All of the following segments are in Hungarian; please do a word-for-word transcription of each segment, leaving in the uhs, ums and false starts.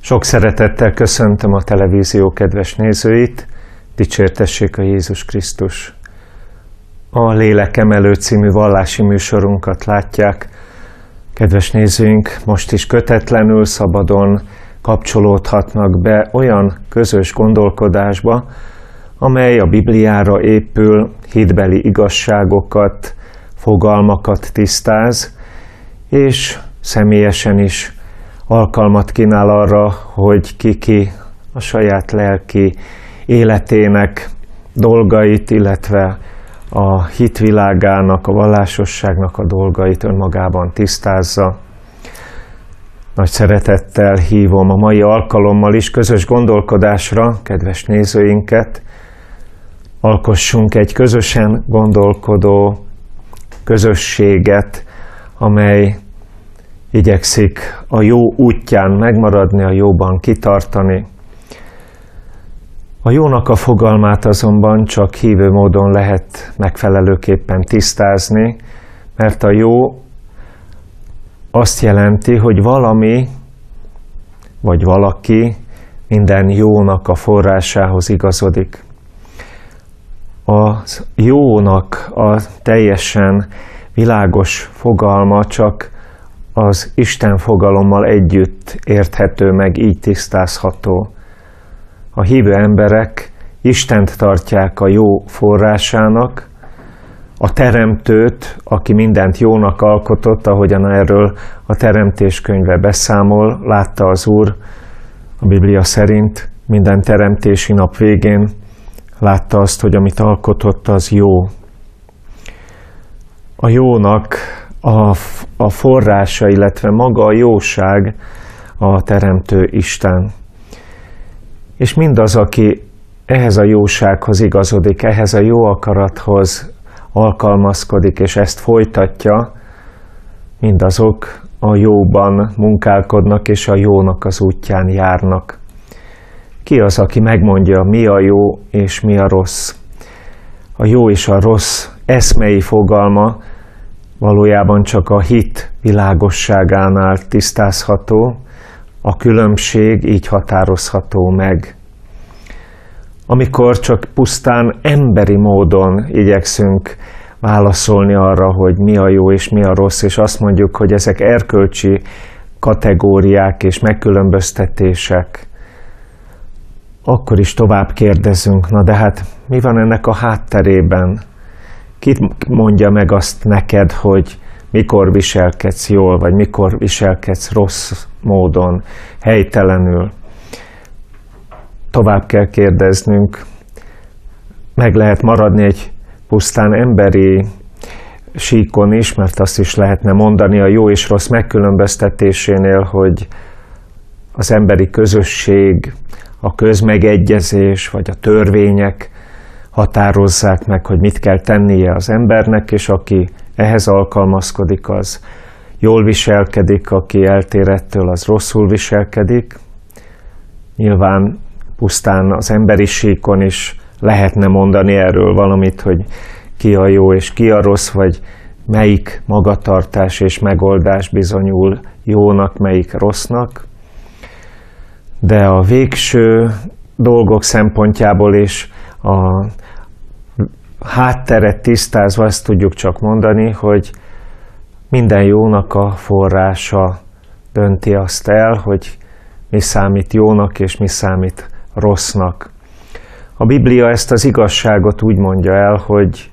Sok szeretettel köszöntöm a televízió kedves nézőit, dicsértessék a Jézus Krisztus! A Lélekemelő című vallási műsorunkat látják. Kedves nézőink, most is kötetlenül, szabadon kapcsolódhatnak be olyan közös gondolkodásba, amely a Bibliára épül, hitbeli igazságokat, fogalmakat tisztáz, és személyesen is alkalmat kínál arra, hogy ki-ki a saját lelki életének dolgait, illetve a hitvilágának, a vallásosságnak a dolgait önmagában tisztázza. Nagy szeretettel hívom a mai alkalommal is közös gondolkodásra kedves nézőinket. Alkossunk egy közösen gondolkodó közösséget, amely igyekszik a jó útján megmaradni, a jóban kitartani. A jónak a fogalmát azonban csak hívő módon lehet megfelelőképpen tisztázni, mert a jó azt jelenti, hogy valami vagy valaki minden jónak a forrásához igazodik. A jónak a teljesen világos fogalma csak az Isten fogalommal együtt érthető meg, így tisztázható. A hívő emberek Istent tartják a jó forrásának, a Teremtőt, aki mindent jónak alkotott, ahogyan erről a Teremtés könyve beszámol, látta az Úr a Biblia szerint minden teremtési nap végén, látta azt, hogy amit alkotott, az jó. A jónak a, a forrása, illetve maga a jóság a Teremtő Isten. És mindaz, aki ehhez a jósághoz igazodik, ehhez a jó akarathoz alkalmazkodik, és ezt folytatja, mindazok a jóban munkálkodnak, és a jónak az útján járnak. Ki az, aki megmondja, mi a jó és mi a rossz? A jó és a rossz eszmei fogalma valójában csak a hit világosságánál tisztázható, a különbség így határozható meg. Amikor csak pusztán emberi módon igyekszünk válaszolni arra, hogy mi a jó és mi a rossz, és azt mondjuk, hogy ezek erkölcsi kategóriák és megkülönböztetések, akkor is tovább kérdezünk, na de hát mi van ennek a hátterében? Ki mondja meg azt neked, hogy mikor viselkedsz jól, vagy mikor viselkedsz rossz módon, helytelenül? Tovább kell kérdeznünk. Meg lehet maradni egy pusztán emberi síkon is, mert azt is lehetne mondani a jó és rossz megkülönböztetésénél, hogy az emberi közösség, a közmegegyezés vagy a törvények határozzák meg, hogy mit kell tennie az embernek, és aki ehhez alkalmazkodik, az jól viselkedik, aki eltér ettől, az rosszul viselkedik. Nyilván pusztán az emberi síkon is lehetne mondani erről valamit, hogy ki a jó és ki a rossz, vagy melyik magatartás és megoldás bizonyul jónak, melyik rossznak. De a végső dolgok szempontjából is a hátteret tisztázva azt tudjuk csak mondani, hogy minden jónak a forrása dönti azt el, hogy mi számít jónak és mi számít rossznak. A Biblia ezt az igazságot úgy mondja el, hogy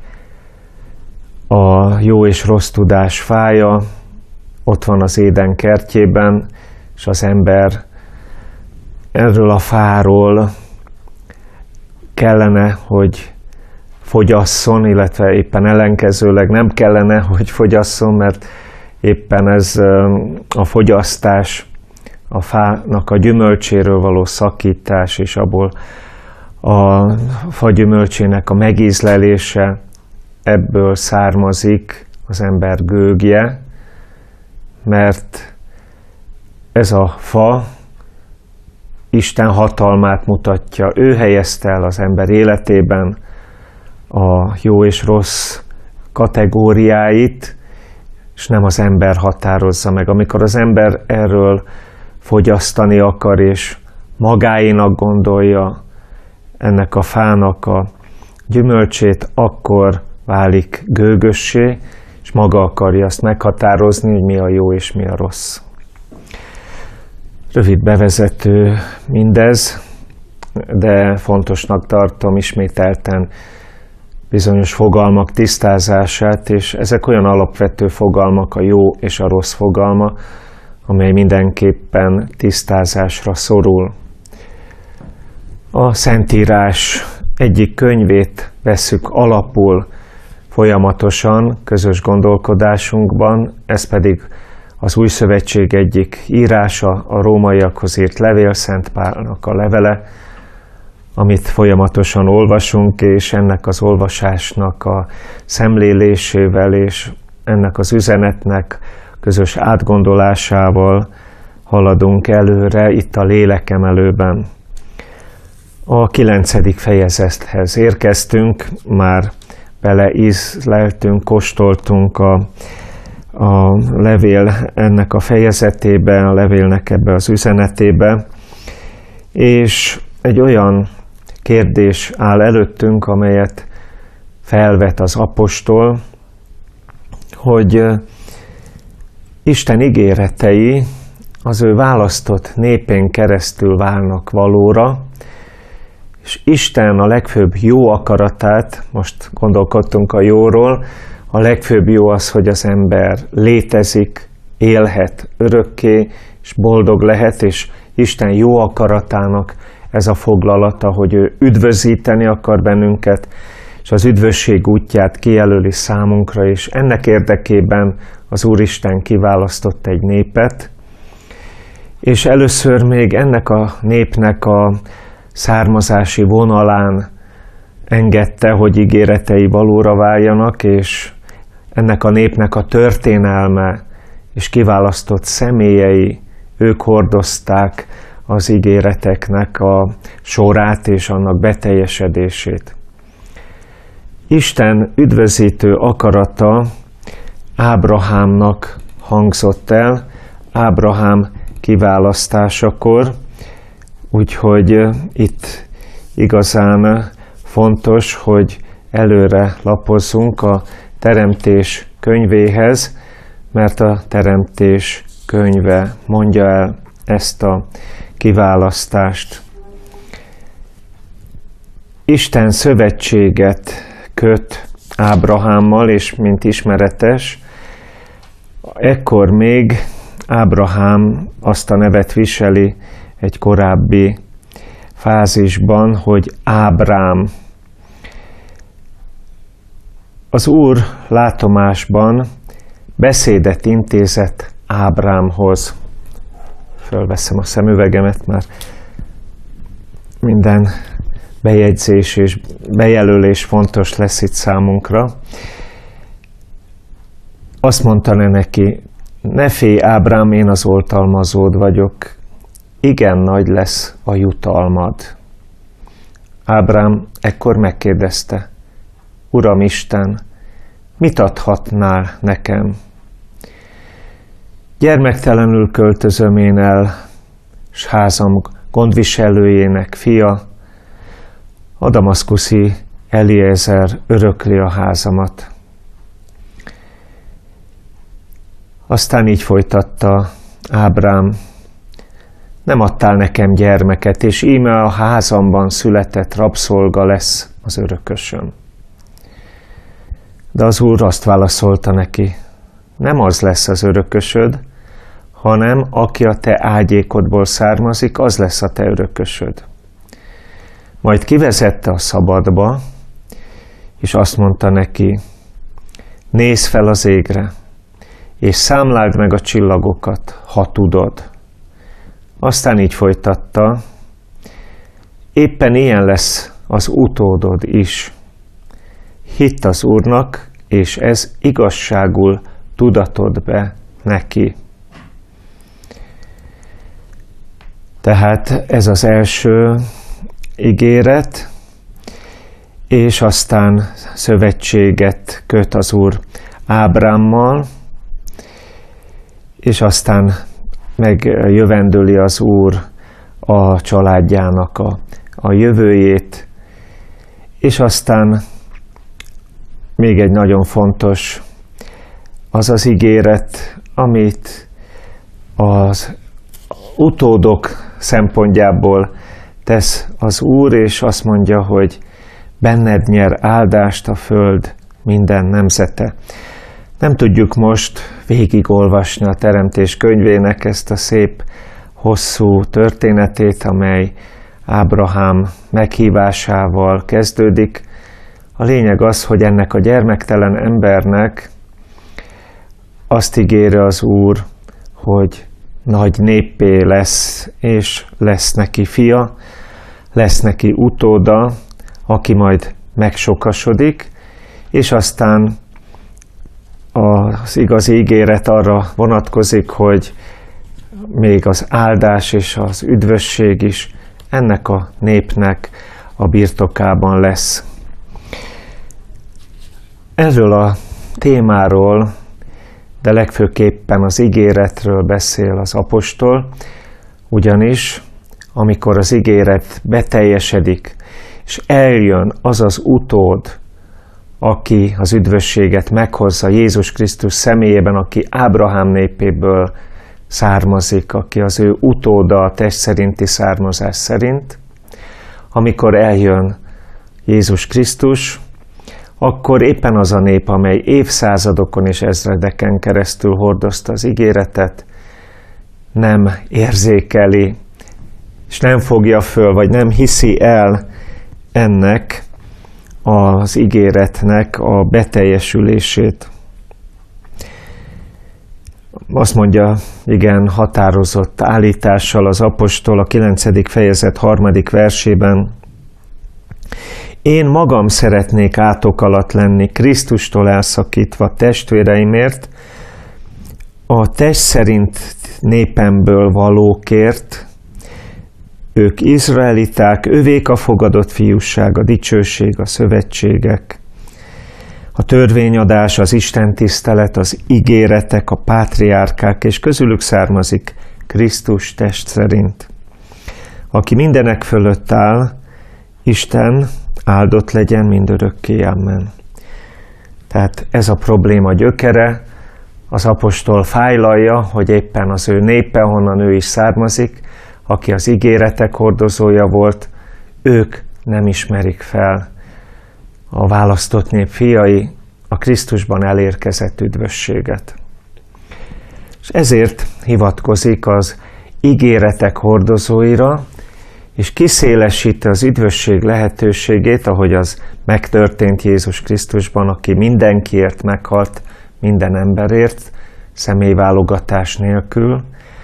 a jó és rossz tudás fája ott van az Éden kertjében, és az ember erről a fáról kellene, hogy fogyasszon, illetve éppen ellenkezőleg nem kellene, hogy fogyasszon, mert éppen ez a fogyasztás, a fának a gyümölcséről való szakítás, és abból a fa gyümölcsének a megízlelése, ebből származik az ember gőgje, mert ez a fa Isten hatalmát mutatja. Ő helyezte el az ember életében a jó és rossz kategóriáit, és nem az ember határozza meg. Amikor az ember erről fogyasztani akar, és magáénak gondolja ennek a fának a gyümölcsét, akkor válik gőgössé, és maga akarja azt meghatározni, hogy mi a jó és mi a rossz. Rövid bevezető mindez, de fontosnak tartom ismételten bizonyos fogalmak tisztázását, és ezek olyan alapvető fogalmak, a jó és a rossz fogalma, amely mindenképpen tisztázásra szorul. A Szentírás egyik könyvét vesszük alapul folyamatosan közös gondolkodásunkban, ez pedig az Új Szövetség egyik írása, a rómaiakhoz írt levél, Szent Pálnak a levele, amit folyamatosan olvasunk, és ennek az olvasásnak a szemlélésével és ennek az üzenetnek közös átgondolásával haladunk előre itt a lélekemelőben. A kilencedik fejezethez érkeztünk, már beleízleltünk, kóstoltunk a, a levél ennek a fejezetébe, a levélnek ebbe az üzenetébe, és egy olyan kérdés áll előttünk, amelyet felvet az apostol, hogy Isten ígéretei az ő választott népén keresztül válnak valóra, és Isten a legfőbb jó akaratát, most gondolkodtunk a jóról, a legfőbb jó az, hogy az ember létezik, élhet örökké, és boldog lehet, és Isten jó akaratának ez a foglalata, hogy ő üdvözíteni akar bennünket, és az üdvösség útját kijelöli számunkra, és ennek érdekében az Úristen kiválasztott egy népet, és először még ennek a népnek a származási vonalán engedte, hogy ígéretei valóra váljanak, és ennek a népnek a történelme és kiválasztott személyei, ők hordozták az ígéreteknek a sorát és annak beteljesedését. Isten üdvözítő akarata Ábrahámnak hangzott el, Ábrahám kiválasztásakor, úgyhogy itt igazán fontos, hogy előre lapozzunk a Teremtés könyvéhez, mert a Teremtés könyve mondja el ezt a kiválasztást. Isten szövetséget köt Ábrahámmal, és mint ismeretes, ekkor még Ábrahám azt a nevet viseli egy korábbi fázisban, hogy Ábrám. Az Úr látomásban beszédet intézett Ábrámhoz. Fölveszem a szemüvegemet, mert minden bejegyzés és bejelölés fontos lesz itt számunkra. Azt mondta neki, ne félj Ábrám, én az oltalmazód vagyok, igen nagy lesz a jutalmad. Ábrám ekkor megkérdezte, Uram Isten, mit adhatnál nekem? Gyermektelenül költözöm én el, s házam gondviselőjének fia, a damaszkuszi Eliezer örökli a házamat. Aztán így folytatta Ábrám, nem adtál nekem gyermeket, és íme a házamban született rabszolga lesz az örökösöm. De az Úr azt válaszolta neki, nem az lesz az örökösöd, hanem aki a te ágyékodból származik, az lesz a te örökösöd. Majd kivezette a szabadba, és azt mondta neki, nézz fel az égre, és számláld meg a csillagokat, ha tudod. Aztán így folytatta, éppen ilyen lesz az utódod is. Hitt az Úrnak, és ez igazságul tudatod be neki. Tehát ez az első ígéret, és aztán szövetséget köt az Úr Ábrámmal, és aztán megjövendöli az Úr a családjának a, a jövőjét, és aztán még egy nagyon fontos, az az ígéret, amit az utódok szempontjából tesz az Úr, és azt mondja, hogy benned nyer áldást a föld minden nemzete. Nem tudjuk most végigolvasni a Teremtés könyvének ezt a szép, hosszú történetét, amely Ábrahám meghívásával kezdődik. A lényeg az, hogy ennek a gyermektelen embernek azt ígéri az Úr, hogy nagy néppé lesz, és lesz neki fia, lesz neki utóda, aki majd megsokasodik, és aztán az igazi ígéret arra vonatkozik, hogy még az áldás és az üdvösség is ennek a népnek a birtokában lesz. Erről a témáról, de legfőképpen az ígéretről beszél az apostol, ugyanis amikor az ígéret beteljesedik, és eljön az az utód, aki az üdvösséget meghozza Jézus Krisztus személyében, aki Ábrahám népéből származik, aki az ő utóda a test szerinti származás szerint, amikor eljön Jézus Krisztus, akkor éppen az a nép, amely évszázadokon és ezredeken keresztül hordozta az ígéretet, nem érzékeli, és nem fogja föl, vagy nem hiszi el ennek az ígéretnek a beteljesülését. Azt mondja, igen, határozott állítással az apostol a kilencedik fejezet harmadik versében: én magam szeretnék átok alatt lenni, Krisztustól elszakítva testvéreimért, a test szerint népemből valókért. Ők izraeliták, övék a fogadott fiúság, a dicsőség, a szövetségek, a törvényadás, az istentisztelet, az ígéretek, a pátriárkák, és közülük származik Krisztus test szerint. Aki mindenek fölött áll, Isten áldott legyen mindörökké, amen. Tehát ez a probléma gyökere, az apostol fájlalja, hogy éppen az ő népe, honnan ő is származik, aki az ígéretek hordozója volt, ők nem ismerik fel a választott nép fiai a Krisztusban elérkezett üdvösséget. És ezért hivatkozik az ígéretek hordozóira, és kiszélesíti az üdvösség lehetőségét, ahogy az megtörtént Jézus Krisztusban, aki mindenkiért meghalt, minden emberért, személyválogatás nélkül.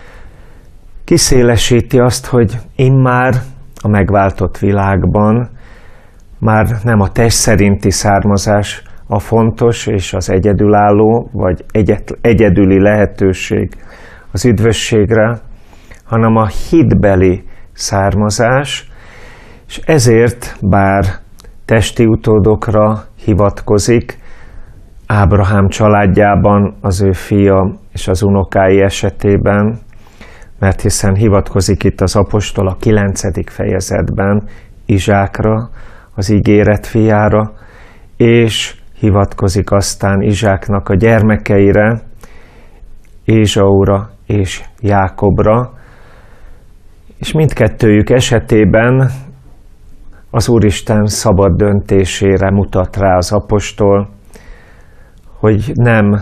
Kiszélesíti azt, hogy immár a megváltott világban már nem a test szerinti származás a fontos és az egyedülálló, vagy egyet, egyedüli lehetőség az üdvösségre, hanem a hitbeli származás, és ezért, bár testi utódokra hivatkozik, Ábrahám családjában az ő fia és az unokái esetében, mert hiszen hivatkozik itt az apostol a kilencedik fejezetben Izsákra, az ígéret fiára, és hivatkozik aztán Izsáknak a gyermekeire, Ézsaura és Jákobra, és mindkettőjük esetében az Úristen szabad döntésére mutat rá az apostol, hogy nem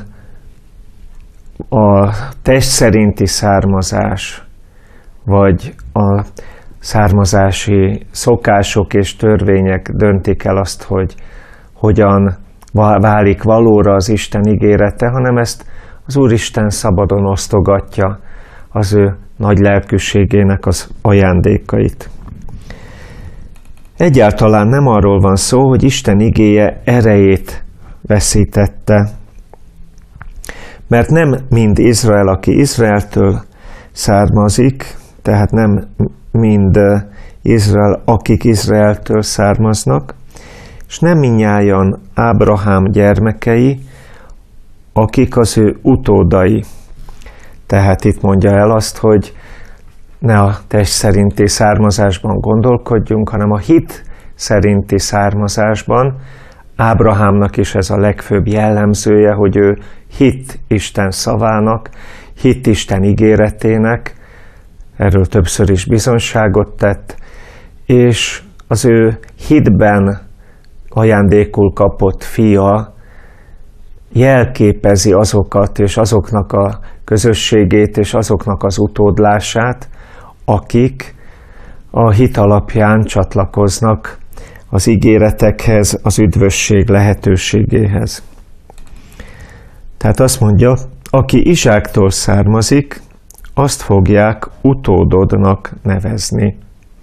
a test szerinti származás, vagy a származási szokások és törvények döntik el azt, hogy hogyan válik valóra az Isten ígérete, hanem ezt az Úristen szabadon osztogatja az ő nagy lelkűségének az ajándékait. Egyáltalán nem arról van szó, hogy Isten igéje erejét veszítette, mert nem mind Izrael, aki Izraeltől származik, tehát nem mind Izrael, akik Izraeltől származnak, és nem mindnyájan Ábrahám gyermekei, akik az ő utódai. Tehát itt mondja el azt, hogy ne a test szerinti származásban gondolkodjunk, hanem a hit szerinti származásban. Ábrahámnak is ez a legfőbb jellemzője, hogy ő hitt Isten szavának, hitt Isten ígéretének, erről többször is bizonyságot tett, és az ő hitben ajándékul kapott fia jelképezi azokat, és azoknak a közösségét, és azoknak az utódlását, akik a hit alapján csatlakoznak az ígéretekhez, az üdvösség lehetőségéhez. Tehát azt mondja, aki Izsáktól származik, azt fogják utódodnak nevezni.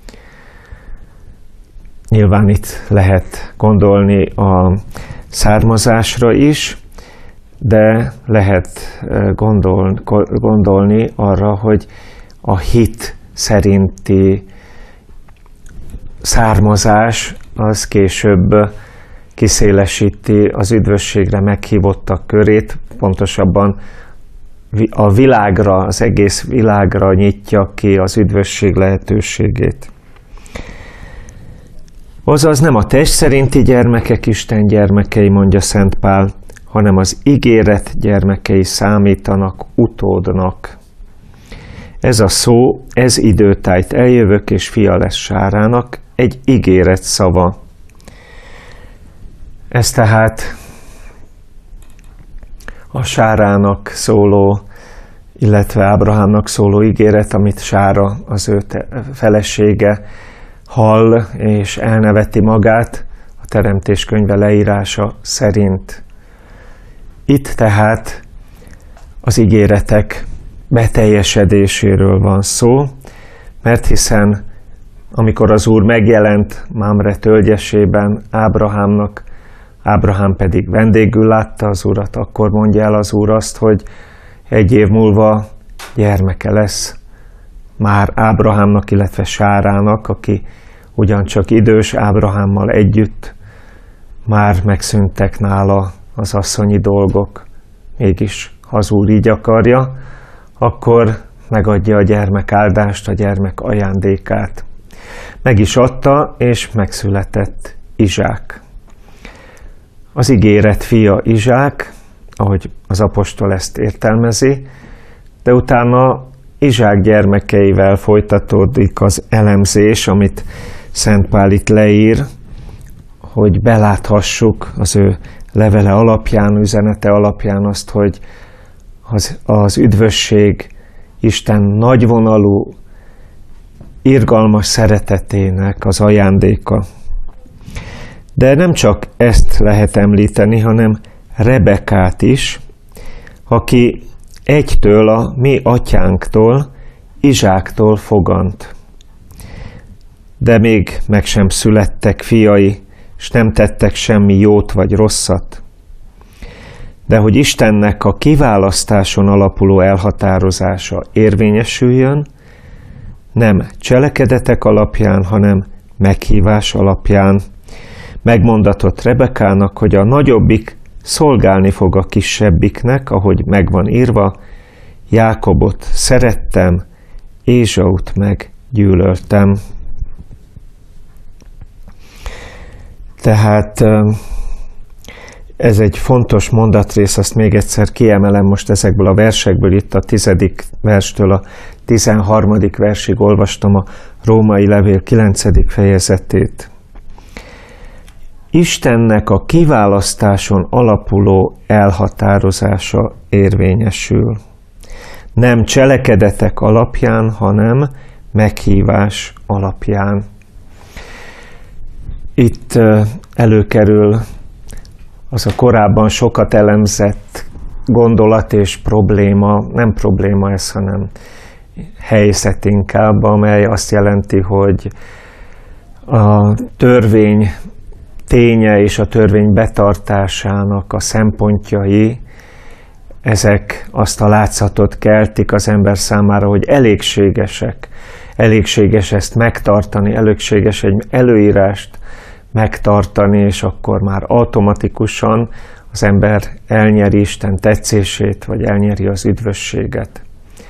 Nyilván itt lehet gondolni a származásra is, de lehet gondol, gondolni arra, hogy a hit szerinti származás az később kiszélesíti az üdvösségre meghívottak körét, pontosabban a világra, az egész világra nyitja ki az üdvösség lehetőségét. Azaz nem a test szerinti gyermekek Isten gyermekei, mondja Szent Pál, hanem az ígéret gyermekei számítanak utódnak. Ez a szó, ez időtájt eljövök, és fia lesz Sárának, egy ígéret szava. Ez tehát a Sárának szóló, illetve Ábrahámnak szóló ígéret, amit Sára, az ő felesége hall, és elneveti magát a Teremtés könyve leírása szerint. Itt tehát az ígéretek beteljesedéséről van szó, mert hiszen amikor az Úr megjelent Mamre tölgyesében Ábrahámnak, Ábrahám pedig vendégül látta az Urat, akkor mondja el az Úr azt, hogy egy év múlva gyermeke lesz már Ábrahámnak, illetve Sárának, aki ugyancsak idős, Ábrahámmal együtt, már megszűntek nála az asszonyi dolgok. Mégis, ha az Úr így akarja, akkor megadja a gyermek áldást, a gyermek ajándékát. Meg is adta, és megszületett Izsák. Az ígéret fia Izsák, ahogy az apostol ezt értelmezi, de utána Izsák gyermekeivel folytatódik az elemzés, amit Szent Pál itt leír, hogy beláthassuk az ő levele alapján, üzenete alapján azt, hogy az, az üdvösség Isten nagyvonalú, irgalmas szeretetének az ajándéka. De nem csak ezt lehet említeni, hanem Rebekát is, aki egytől a mi atyánktól, Izsáktól fogant. De még meg sem születtek fiai, és nem tettek semmi jót vagy rosszat. De hogy Istennek a kiválasztáson alapuló elhatározása érvényesüljön, nem cselekedetek alapján, hanem meghívás alapján. Megmondatott Rebekának, hogy a nagyobbik szolgálni fog a kisebbiknek, ahogy megvan írva, Jákobot szerettem, Ézsaut meg gyűlöltem. Tehát ez egy fontos mondatrész, azt még egyszer kiemelem most ezekből a versekből, itt a tizedik verstől a tizenharmadik versig olvastam a Római levél kilencedik fejezetét. Istennek a kiválasztáson alapuló elhatározása érvényesül. Nem cselekedetek alapján, hanem meghívás alapján. Itt előkerül az a korábban sokat elemzett gondolat és probléma, nem probléma ez, hanem helyzet inkább, amely azt jelenti, hogy a törvény ténye és a törvény betartásának a szempontjai, ezek azt a látszatot keltik az ember számára, hogy elégségesek. Elégséges ezt megtartani, elégséges egy előírást megtartani, és akkor már automatikusan az ember elnyeri Isten tetszését, vagy elnyeri az üdvösséget.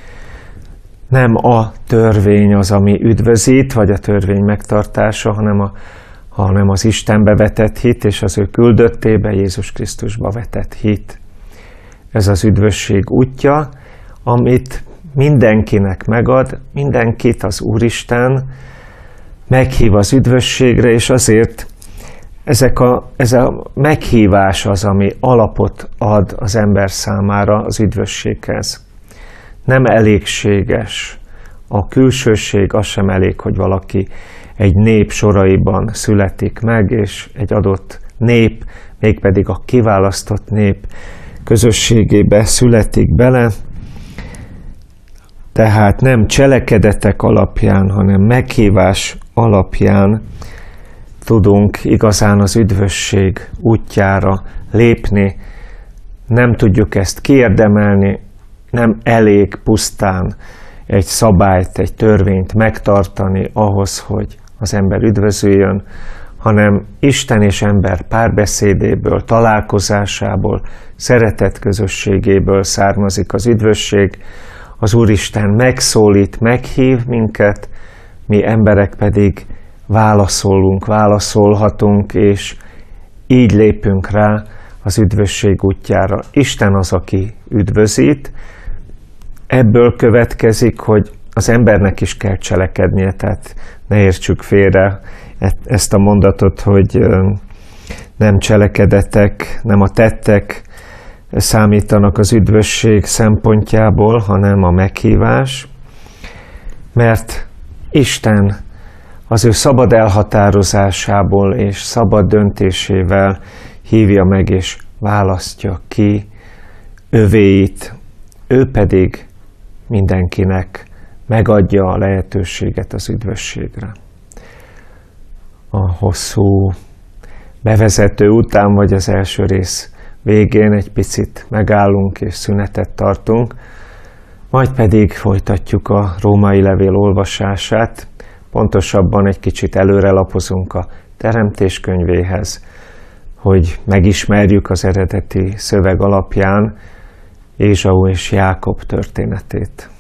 Nem a törvény az, ami üdvözít, vagy a törvény megtartása, hanem, a, hanem az Istenbe vetett hit, és az ő küldöttébe, Jézus Krisztusba vetett hit. Ez az üdvösség útja, amit mindenkinek megad, mindenkit az Úristen meghív az üdvösségre, és azért ezek a, ez a meghívás az, ami alapot ad az ember számára az üdvösséghez. Nem elégséges a külsőség, az sem elég, hogy valaki egy nép soraiban születik meg, és egy adott nép, mégpedig a kiválasztott nép közösségébe születik bele. Tehát nem cselekedetek alapján, hanem meghívás alapján tudunk igazán az üdvösség útjára lépni. Nem tudjuk ezt kiérdemelni, nem elég pusztán egy szabályt, egy törvényt megtartani ahhoz, hogy az ember üdvözüljön, hanem Isten és ember párbeszédéből, találkozásából, szeretet közösségéből származik az üdvösség. Az Úristen megszólít, meghív minket, mi emberek pedig válaszolunk, válaszolhatunk, és így lépünk rá az üdvösség útjára. Isten az, aki üdvözít. Ebből következik, hogy az embernek is kell cselekednie, tehát ne értsük félre ezt a mondatot, hogy nem cselekedetek, nem a tettek számítanak az üdvösség szempontjából, hanem a meghívás, mert Isten az ő szabad elhatározásából és szabad döntésével hívja meg és választja ki övéit, ő pedig mindenkinek megadja a lehetőséget az üdvösségre. A hosszú bevezető után, vagy az első rész végén egy picit megállunk és szünetet tartunk, majd pedig folytatjuk a római levél olvasását, pontosabban egy kicsit előrelapozunk a Teremtés könyvéhez, hogy megismerjük az eredeti szöveg alapján Ézsau és Jákob történetét.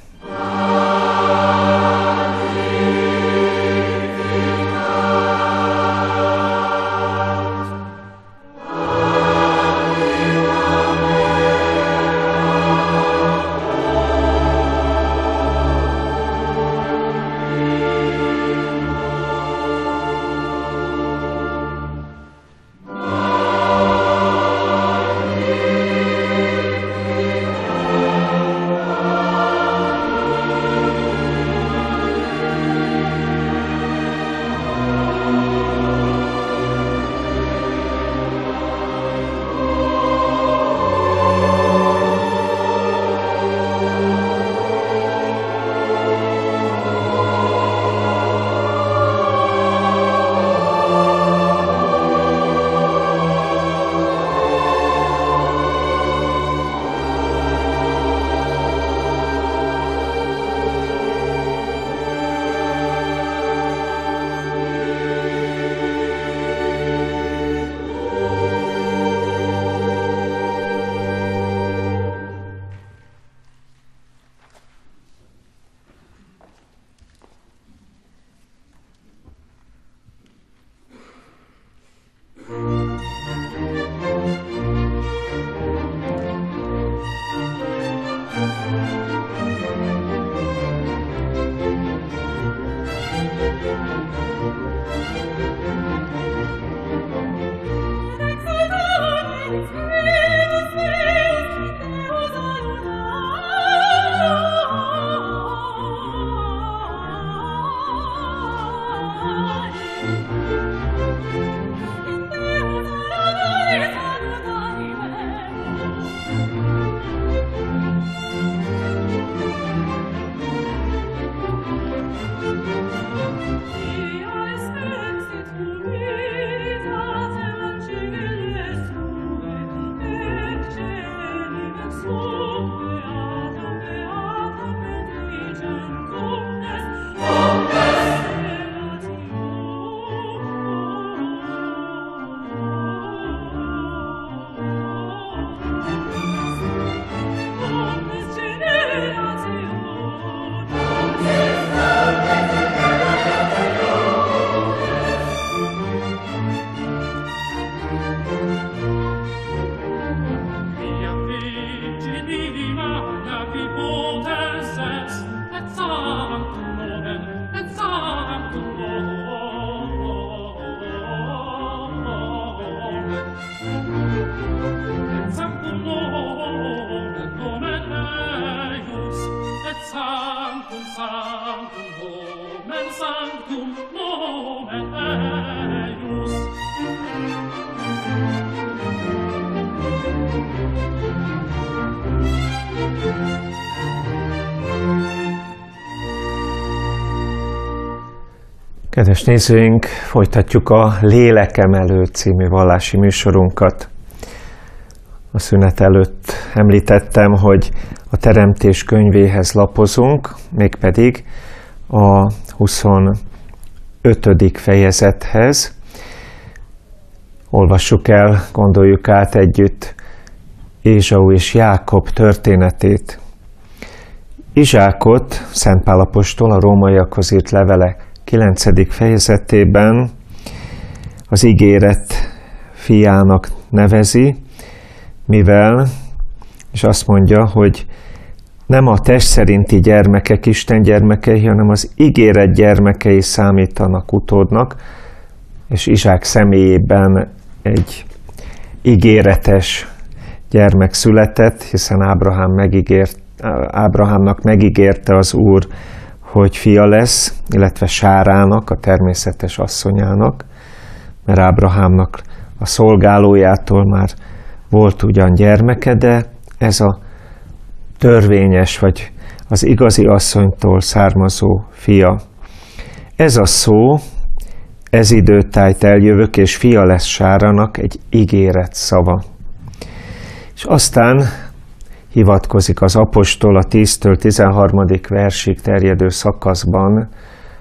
Kedves nézőink, folytatjuk a Lélekemelő című vallási műsorunkat. A szünet előtt említettem, hogy a Teremtés könyvéhez lapozunk, mégpedig a huszonötödik fejezethez. Olvassuk el, gondoljuk át együtt Ézsau és Jákob történetét. Izsákot Szent Pál apostol a rómaiakhoz írt levele kilencedik fejezetében az ígéret fiának nevezi, mivel, és azt mondja, hogy nem a test szerinti gyermekek Isten gyermekei, hanem az ígéret gyermekei számítanak utódnak, és Izsák személyében egy ígéretes gyermek született, hiszen Ábrahám megígért, Ábrahámnak megígérte az Úr, hogy fia lesz, illetve Sárának, a természetes asszonyának, mert Ábrahámnak a szolgálójától már volt ugyan gyermeke, de ez a törvényes, vagy az igazi asszonytól származó fia. Ez a szó, ez időtájt eljövök, és fia lesz Sárának, egy ígéret szava. És aztán hivatkozik az apostol a tíztől tizenharmadik versig terjedő szakaszban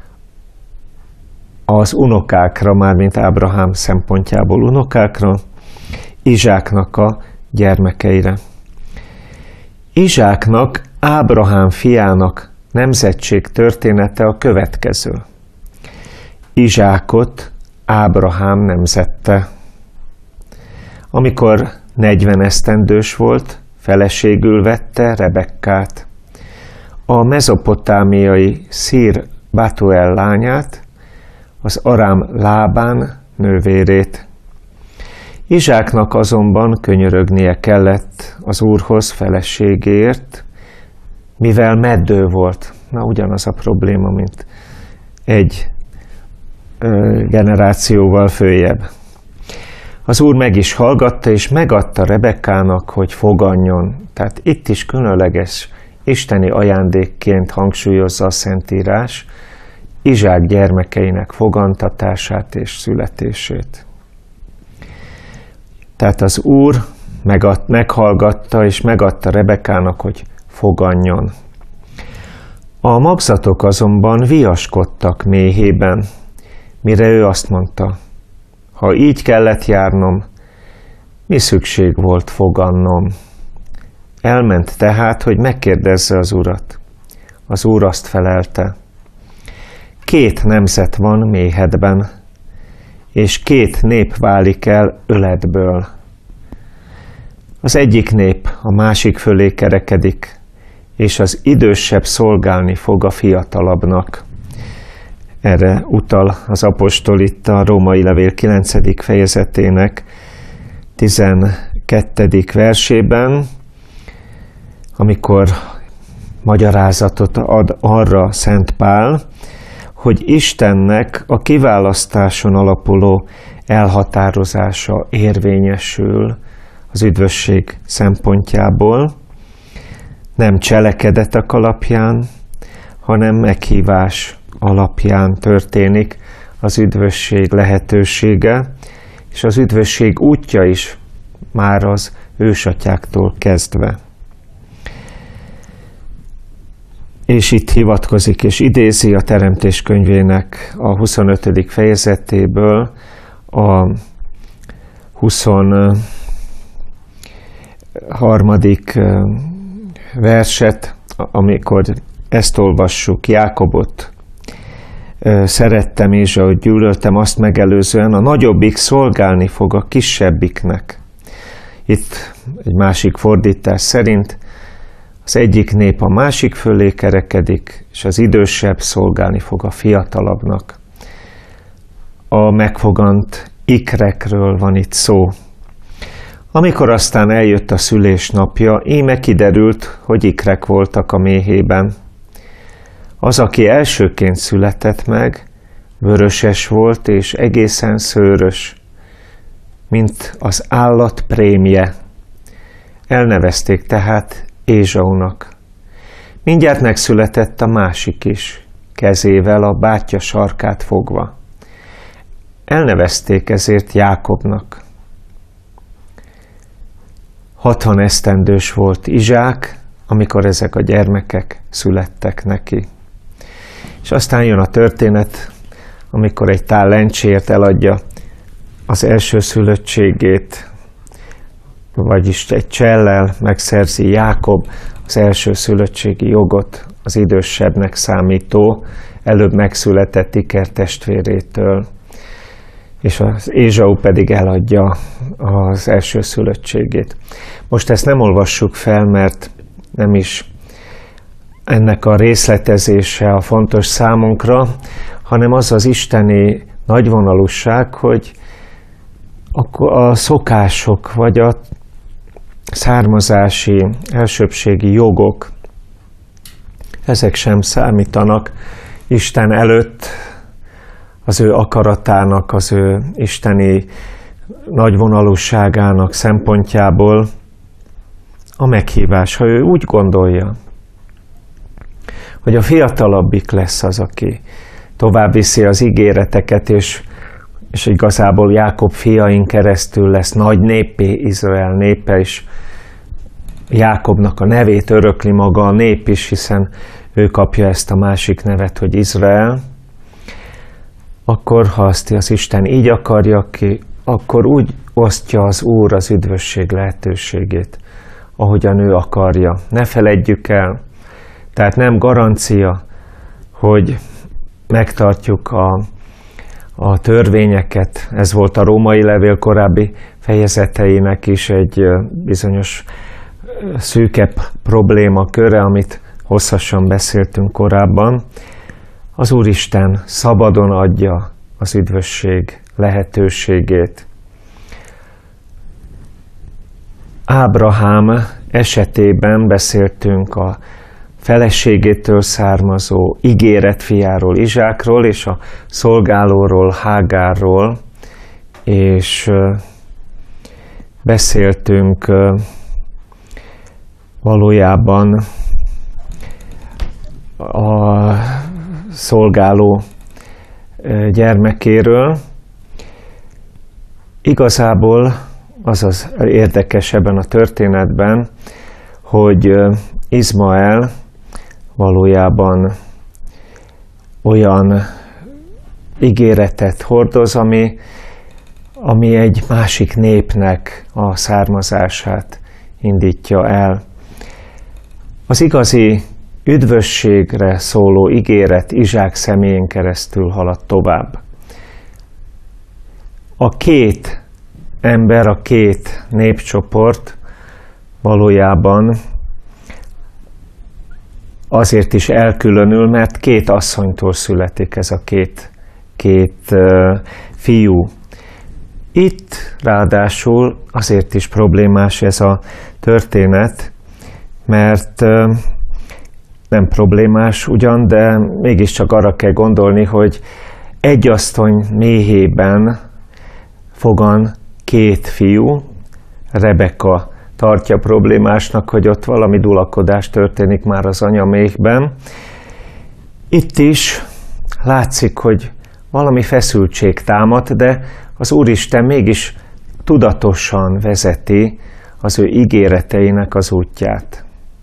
az unokákra, mármint Ábrahám szempontjából unokákra, Izsáknak a gyermekeire. Izsáknak, Ábrahám fiának nemzetség története a következő. Izsákot Ábrahám nemzette. Amikor negyven esztendős volt, feleségül vette Rebekkát, a mezopotámiai Szír Batuel lányát, az Arám Lábán nővérét. Izsáknak azonban könyörögnie kellett az Úrhoz feleségért, mivel meddő volt. Na, ugyanaz a probléma, mint egy ö, generációval följebb. Az Úr meg is hallgatta, és megadta Rebekkának, hogy foganjon. Tehát itt is különleges isteni ajándékként hangsúlyozza a Szentírás Izsák gyermekeinek fogantatását és születését. Tehát az Úr megad, meghallgatta és megadta Rebekkának, hogy foganjon. A magzatok azonban viaskodtak méhében, mire ő azt mondta: ha így kellett járnom, mi szükség volt fogannom? Elment tehát, hogy megkérdezze az Urat. Az Úr azt felelte: két nemzet van méhedben, és két nép válik el öledből. Az egyik nép a másik fölé kerekedik, és az idősebb szolgálni fog a fiatalabbnak. Erre utal az apostol itt a római levél kilencedik fejezetének tizenkettedik versében, amikor magyarázatot ad arra Szent Pál, hogy Istennek a kiválasztáson alapuló elhatározása érvényesül az üdvösség szempontjából, nem cselekedetek alapján, hanem meghívás alapján történik az üdvösség lehetősége, és az üdvösség útja is már az ősatyáktól kezdve. És itt hivatkozik és idézi a Teremtés könyvének a huszonötödik fejezetéből a huszonharmadik verset, amikor ezt olvassuk: Jákobot szerettem, és ahogy gyűlöltem, azt megelőzően a nagyobbik szolgálni fog a kisebbiknek. Itt egy másik fordítás szerint az egyik nép a másik fölé kerekedik, és az idősebb szolgálni fog a fiatalabbnak. A megfogant ikrekről van itt szó. Amikor aztán eljött a szülés napja, íme kiderült, hogy ikrek voltak a méhében. Az, aki elsőként született meg, vöröses volt és egészen szőrös, mint az állat prémje. Elnevezték tehát Ézsaunak. Mindjárt megszületett a másik is, kezével a bátyja sarkát fogva. Elnevezték ezért Jákobnak. Hatvan esztendős volt Izsák, amikor ezek a gyermekek születtek neki. És aztán jön a történet, amikor egy tál lencsért eladja az elsőszülöttségét, vagyis egy csellel megszerzi Jákob az elsőszülöttségi jogot az idősebbnek számító, előbb megszületett ikertestvérétől, és az Ézsau pedig eladja az elsőszülöttségét. Most ezt nem olvassuk fel, mert nem is ennek a részletezése a fontos számunkra, hanem az az isteni nagyvonalúság, hogy a szokások vagy a származási, elsőbbségi jogok, ezek sem számítanak Isten előtt, az ő akaratának, az ő isteni nagyvonalúságának szempontjából a meghívás, ha ő úgy gondolja, hogy a fiatalabbik lesz az, aki tovább viszi az ígéreteket, és, és igazából Jákob fiain keresztül lesz nagy néppé Izrael népe, és Jákobnak a nevét örökli maga a nép is, hiszen ő kapja ezt a másik nevet, hogy Izrael, akkor, ha azt az Isten így akarja ki, akkor úgy osztja az Úr az üdvösség lehetőségét, ahogyan ő akarja. Ne feledjük el, tehát nem garancia, hogy megtartjuk a, a törvényeket. Ez volt a római levél korábbi fejezeteinek is egy bizonyos szűkebb problémaköre, amit hosszasan beszéltünk korábban. Az Úristen szabadon adja az üdvösség lehetőségét. Ábrahám esetében beszéltünk a feleségétől származó ígéretfiáról, Izsákról, és a szolgálóról, Hágárról, és beszéltünk valójában a szolgáló gyermekéről. Igazából az az érdekes ebben a történetben, hogy Izmael valójában olyan ígéretet hordoz, ami, ami egy másik népnek a származását indítja el. Az igazi üdvösségre szóló ígéret Izsák személyén keresztül halad tovább. A két ember, a két népcsoport valójában azért is elkülönül, mert két asszonytól születik ez a két, két uh, fiú. Itt ráadásul azért is problémás ez a történet, mert uh, nem problémás ugyan, de mégiscsak arra kell gondolni, hogy egy asszony méhében fogan két fiú. Rebeka tartja problémásnak, hogy ott valami dulakodás történik már az anyaméhben. Itt is látszik, hogy valami feszültség támad, de az Úristen mégis tudatosan vezeti az ő ígéreteinek az útját.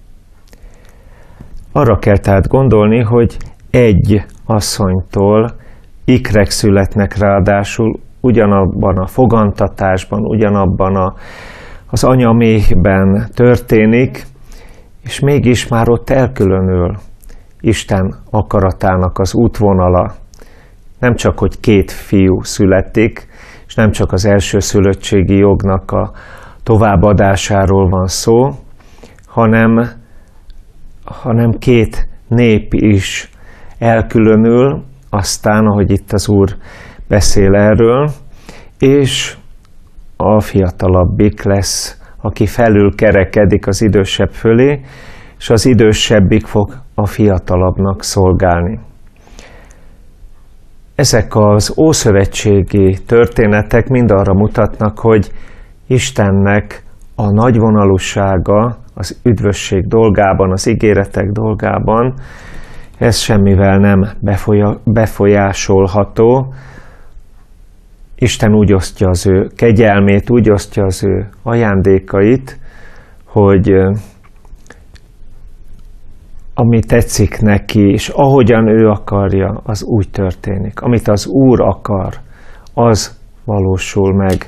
Arra kell tehát gondolni, hogy egy asszonytól ikrek születnek ráadásul ugyanabban a fogantatásban, ugyanabban a, az anyaméhben történik, és mégis már ott elkülönül Isten akaratának az útvonala. Nem csak, hogy két fiú születik, és nem csak az elsőszülöttségi jognak a továbbadásáról van szó, hanem, hanem két nép is elkülönül, aztán, ahogy itt az Úr beszél erről, és a fiatalabbik lesz, aki felül kerekedik az idősebb fölé, és az idősebbik fog a fiatalabbnak szolgálni. Ezek az ószövetségi történetek mind arra mutatnak, hogy Istennek a nagyvonalúsága az üdvösség dolgában, az ígéretek dolgában, ez semmivel nem befolyásolható. Isten úgy osztja az ő kegyelmét, úgy osztja az ő ajándékait, hogy ami tetszik neki, és ahogyan ő akarja, az úgy történik. Amit az Úr akar, az valósul meg.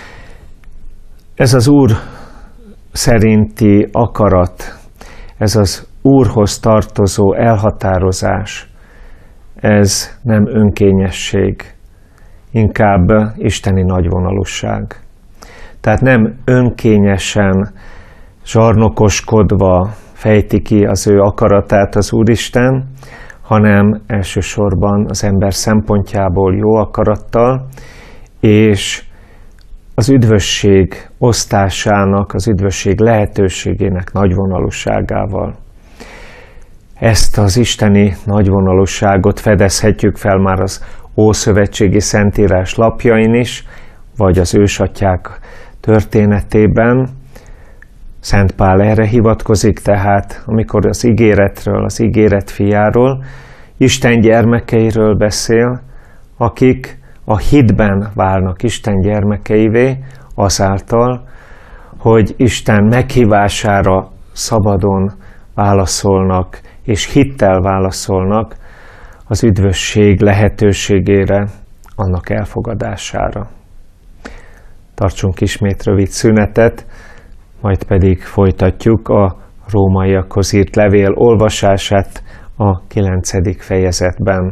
Ez az Úr szerinti akarat, ez az Úrhoz tartozó elhatározás, ez nem önkényesség, inkább isteni nagyvonalúság. Tehát nem önkényesen, zsarnokoskodva fejti ki az ő akaratát az Úristen, hanem elsősorban az ember szempontjából jó akarattal, és az üdvösség osztásának, az üdvösség lehetőségének nagyvonalúságával. Ezt az isteni nagyvonalúságot fedezhetjük fel már az Ószövetségi Szentírás lapjain is, vagy az ősatyák történetében. Szent Pál erre hivatkozik tehát, amikor az ígéretről, az ígéret fiáról, Isten gyermekeiről beszél, akik a hitben válnak Isten gyermekeivé azáltal, hogy Isten meghívására szabadon válaszolnak, és hittel válaszolnak az üdvösség lehetőségére, annak elfogadására. Tartsunk ismét rövid szünetet, majd pedig folytatjuk a rómaiakhoz írt levél olvasását a kilencedik fejezetben.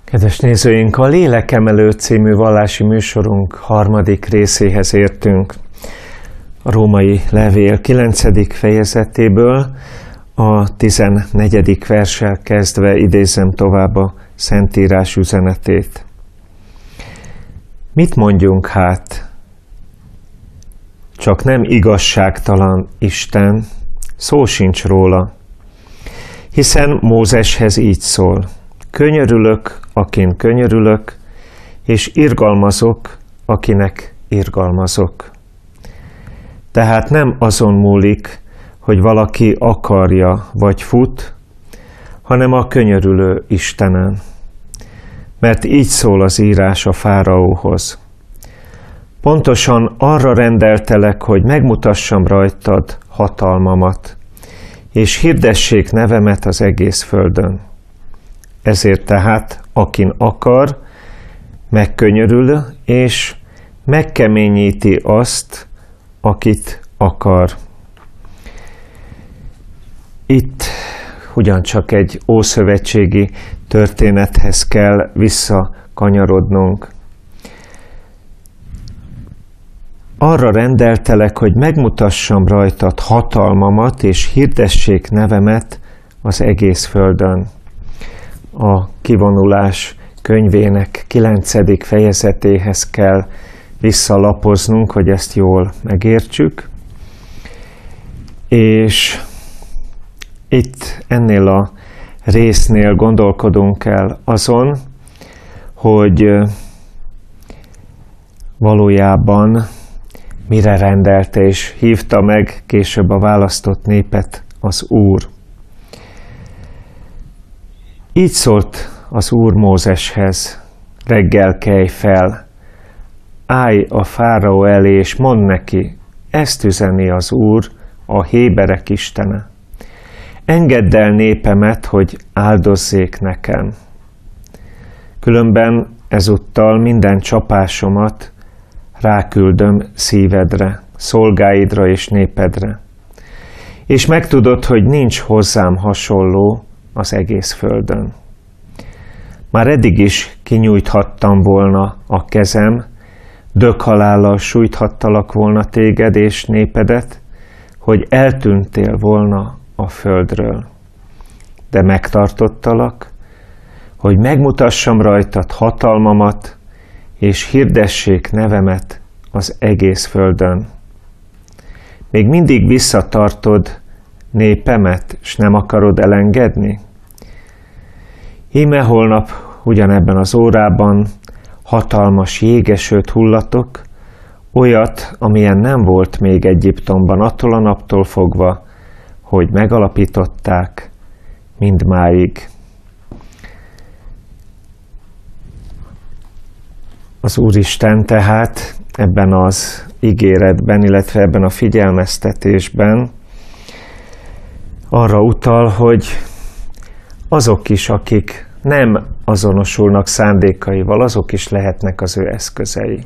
Kedves nézőink, a Lélekemelő című vallási műsorunk harmadik részéhez értünk. A római levél kilencedik fejezetéből a tizennegyedik verssel kezdve idézem tovább a Szentírás üzenetét. Mit mondjunk hát? Csak nem igazságtalan Isten, szó sincs róla. Hiszen Mózeshez így szól. Könyörülök, akin könyörülök, és irgalmazok, akinek irgalmazok. Tehát nem azon múlik, hogy valaki akarja vagy fut, hanem a könyörülő Istenen. Mert így szól az írás a fáraóhoz. Pontosan arra rendeltelek, hogy megmutassam rajtad hatalmamat, és hirdessék nevemet az egész földön. Ezért tehát, akin akar, megkönyörül, és megkeményíti azt, akit akar. Itt ugyancsak egy ószövetségi történethez kell visszakanyarodnunk. Arra rendeltelek, hogy megmutassam rajtad hatalmamat, és hirdessék nevemet az egész földön. A kivonulás könyvének kilencedik fejezetéhez kell visszalapoznunk, hogy ezt jól megértsük. És itt ennél a résznél gondolkodunk el azon, hogy valójában mire rendelte és hívta meg később a választott népet az Úr. Így szólt az Úr Mózeshez, reggel kelj fel, állj a fáraó elé, és mondd neki, ezt üzeni az Úr, a héberek Istene. Engedd el népemet, hogy áldozzék nekem. Különben ezúttal minden csapásomat ráküldöm szívedre, szolgáidra és népedre. És megtudod, hogy nincs hozzám hasonló az egész földön. Már eddig is kinyújthattam volna a kezem, döghalállal sújthattalak volna téged és népedet, hogy eltűntél volna a földről. De megtartottalak, hogy megmutassam rajtad hatalmamat, és hirdessék nevemet az egész földön. Még mindig visszatartod népemet, s nem akarod elengedni? Íme holnap ugyanebben az órában hatalmas jégesőt hullatok, olyat, amilyen nem volt még Egyiptomban attól a naptól fogva, hogy megalapították mindmáig. Az Úristen tehát ebben az ígéretben, illetve ebben a figyelmeztetésben arra utal, hogy azok is, akik nem azonosulnak szándékaival, azok is lehetnek az ő eszközei.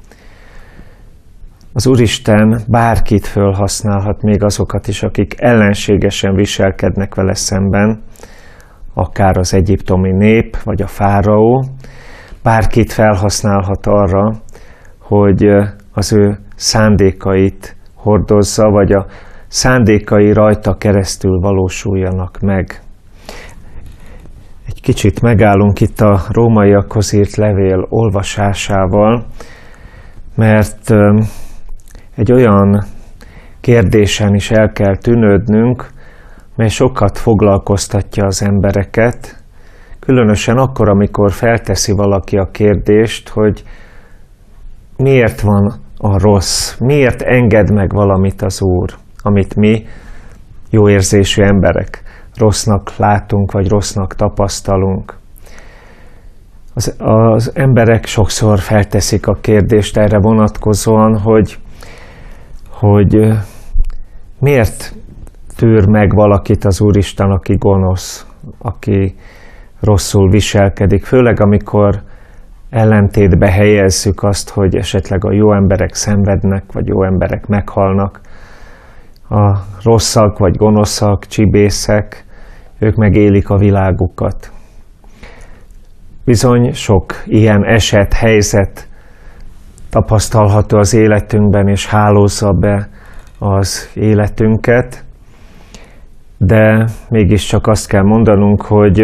Az Úristen bárkit fölhasználhat, még azokat is, akik ellenségesen viselkednek vele szemben, akár az egyiptomi nép, vagy a fáraó, bárkit felhasználhat arra, hogy az ő szándékait hordozza, vagy a szándékai rajta keresztül valósuljanak meg. Egy kicsit megállunk itt a rómaiakhoz írt levél olvasásával, mert egy olyan kérdésen is el kell tűnődnünk, mely sokat foglalkoztatja az embereket, különösen akkor, amikor felteszi valaki a kérdést, hogy miért van a rossz, miért enged meg valamit az Úr, amit mi, jó érzésű emberek, rossznak látunk, vagy rossznak tapasztalunk. Az, az emberek sokszor felteszik a kérdést erre vonatkozóan, hogy, hogy miért tűr meg valakit az Úristen, aki gonosz, aki rosszul viselkedik, főleg amikor ellentétbe helyezzük azt, hogy esetleg a jó emberek szenvednek, vagy jó emberek meghalnak. A rosszak vagy gonoszak, csibészek, ők megélik a világukat. bizony sok ilyen eset, helyzet tapasztalható az életünkben, és hálózza be az életünket, de mégiscsak azt kell mondanunk, hogy,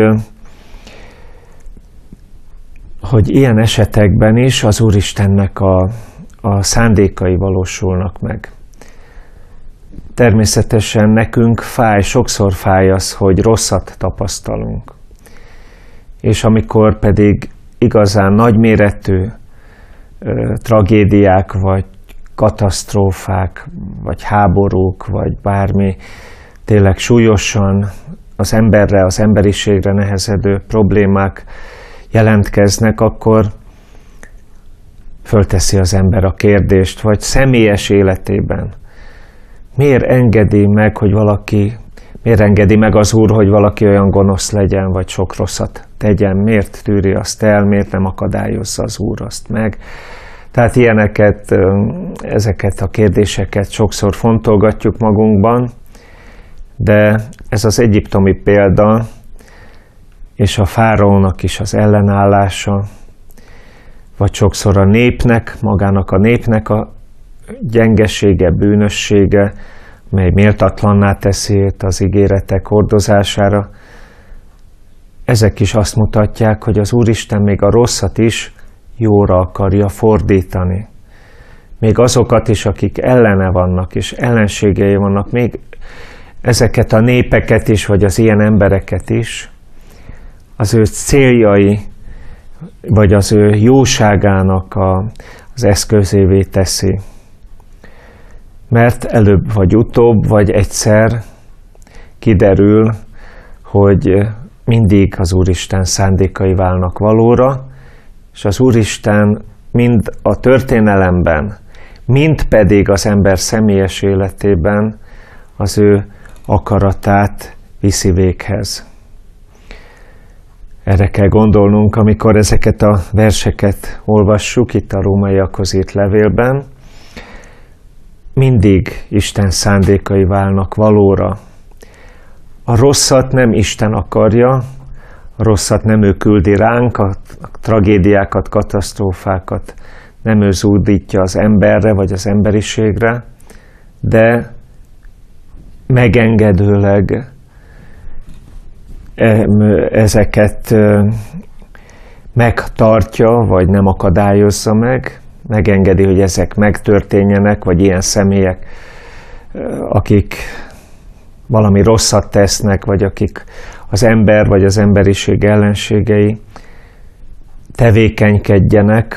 hogy ilyen esetekben is az Úristennek a, a szándékai valósulnak meg. Természetesen nekünk fáj, sokszor fáj az, hogy rosszat tapasztalunk. És amikor pedig igazán nagyméretű ö, tragédiák, vagy katasztrófák, vagy háborúk, vagy bármi tényleg súlyosan az emberre, az emberiségre nehezedő problémák jelentkeznek, akkor fölteszi az ember a kérdést, vagy személyes életében. Miért engedi meg, hogy valaki, miért engedi meg az Úr, hogy valaki olyan gonosz legyen, vagy sok rosszat tegyen? Miért tűri azt el, miért nem akadályozza az Úr azt meg? Tehát ilyeneket, ezeket a kérdéseket sokszor fontolgatjuk magunkban, de ez az egyiptomi példa, és a fáraónak is az ellenállása, vagy sokszor a népnek, magának a népnek a gyengesége, bűnössége, mely méltatlanná teszi őt az ígéretek hordozására. Ezek is azt mutatják, hogy az Úristen még a rosszat is jóra akarja fordítani. Még azokat is, akik ellene vannak, és ellenségei vannak, még ezeket a népeket is, vagy az ilyen embereket is, az ő céljai, vagy az ő jóságának a, az eszközévé teszi. Mert előbb vagy utóbb, vagy egyszer kiderül, hogy mindig az Úristen szándékai válnak valóra, és az Úristen mind a történelemben, mind pedig az ember személyes életében az ő akaratát viszi véghez. Erre kell gondolnunk, amikor ezeket a verseket olvassuk itt a rómaiakhoz írt levélben. Mindig Isten szándékai válnak valóra. A rosszat nem Isten akarja, a rosszat nem ő küldi ránk, a tragédiákat, katasztrófákat nem ő zúdítja az emberre vagy az emberiségre, de megengedőleg ezeket megtartja, vagy nem akadályozza meg, megengedi, hogy ezek megtörténjenek, vagy ilyen személyek, akik valami rosszat tesznek, vagy akik az ember, vagy az emberiség ellenségei tevékenykedjenek,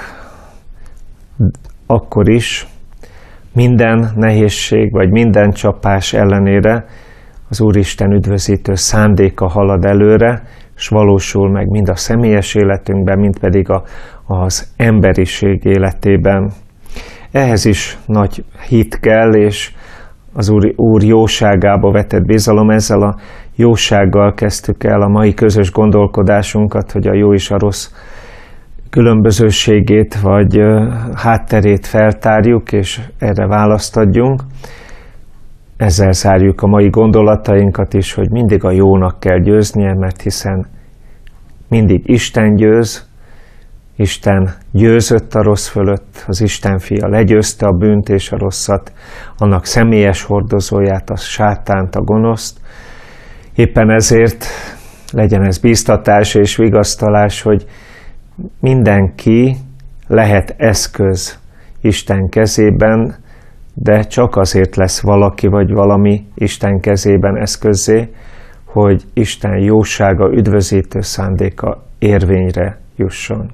akkor is minden nehézség, vagy minden csapás ellenére az Úristen üdvözítő szándéka halad előre, és valósul meg mind a személyes életünkben, mind pedig a, az emberiség életében. Ehhez is nagy hit kell, és az Úr, Úr jóságába vetett bizalom. Ezzel a jósággal kezdtük el a mai közös gondolkodásunkat, hogy a jó és a rossz különbözőségét vagy hátterét feltárjuk, és erre választ adjunk. Ezzel zárjuk a mai gondolatainkat is, hogy mindig a jónak kell győznie, mert hiszen mindig Isten győz, Isten győzött a rossz fölött, az Isten fia legyőzte a bűnt és a rosszat, annak személyes hordozóját, a sátánt, a gonoszt. Éppen ezért legyen ez bíztatás és vigasztalás, hogy mindenki lehet eszköz Isten kezében, de csak azért lesz valaki vagy valami Isten kezében eszközzé, hogy Isten jósága, üdvözítő szándéka érvényre jusson.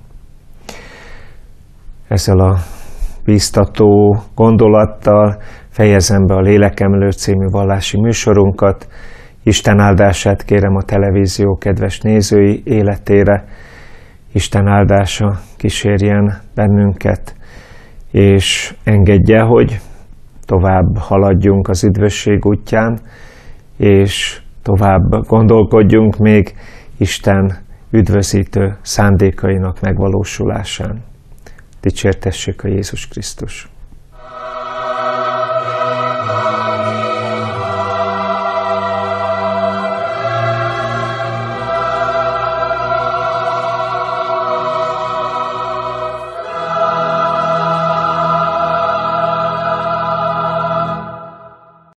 Ezzel a bíztató gondolattal fejezem be a Lélekemelő című vallási műsorunkat. Isten áldását kérem a televízió kedves nézői életére. Isten áldása kísérjen bennünket, és engedje, hogy tovább haladjunk az üdvösség útján, és tovább gondolkodjunk még Isten üdvözítő szándékainak megvalósulásán. Dicsértessék a Jézus Krisztus!